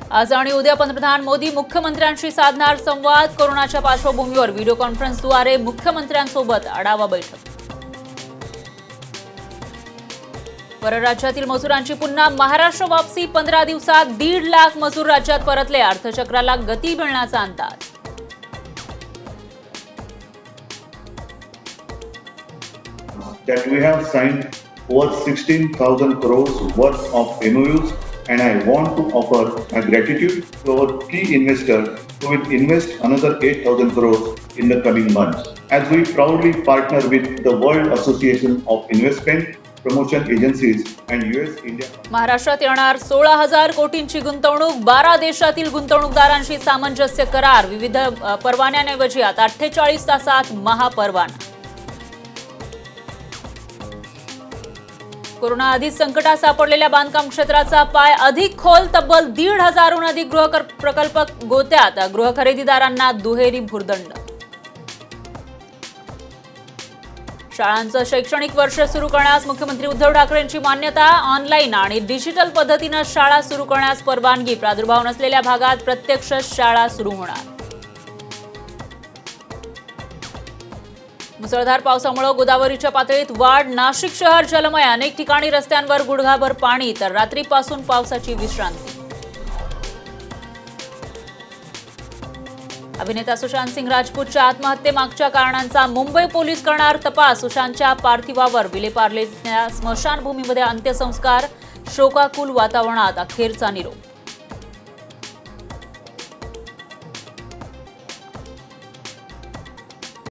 आज आणि उद्या पंतप्रधान मोदी मुख्यमंत्र्यांशी साधणार संवाद। कोरोनाच्या पार्श्वभूमीवर व्हिडिओ कॉन्फरन्सद्वारे मुख्यमंत्र्यांसोबत आढावा बैठक। परराज्यातील मजुरांची पुन्हा महाराष्ट्र वापसी। 15 दिवसात 1.5 लाख मजूर राज्यात परतले। अर्थचक्राला गती मिळण्याचा अंदाज। That we have signed over 16,000 crores worth of MOUs, and I want to offer my gratitude to our key investor who will invest another 8,000 crores in the coming months. As we proudly partner with the World Association of Investment Promotion Agencies and US-India. महाराष्ट्रात येणार 16,000 कोटींची गुंतवणूक। 12 देशातील गुंतवणूकदारांशी सामंजस्य करार। विविध परवान्यांऐवजी आता 48 तासात महापरवाना। कोरोना आधीच संकटात सापडलेल्या बांधकाम क्षेत्राचा पाय अधिक खोल। तब्बल 1,500हून अधिक गृह प्रकल्प गोत्यात। गृह खरेदीदारांना दुहेरी भुर्दंड। शाळांचं शैक्षणिक वर्ष सुरू करण्यास मुख्यमंत्री उद्धव ठाकरेंची मान्यता। ऑनलाईन आणि डिजिटल पद्धतीने शाळा सुरू करण्यास परवानगी। प्रादुर्भाव नसलेल्या भागात प्रत्यक्ष शाळा सुरू होणार। मुसळधार पावसामुळे गोदावरीच्या पातळीत वाढ। नाशिक शहर जलमय। अनेक ठिकाणी रस्त्यांवर गुडघाभर पाणी, तर रात्रीपासून पावसाची विश्रांती। अभिनेता सुशांत सिंग राजपूतच्या आत्महत्येमागच्या कारणांचा मुंबई पोलीस करणार तपास। सुशांतच्या पार्थिवावर विलेपार्लेच्या स्मशानभूमीमध्ये अंत्यसंस्कार। शोकाकुल वातावरणात अखेरचा निरोप।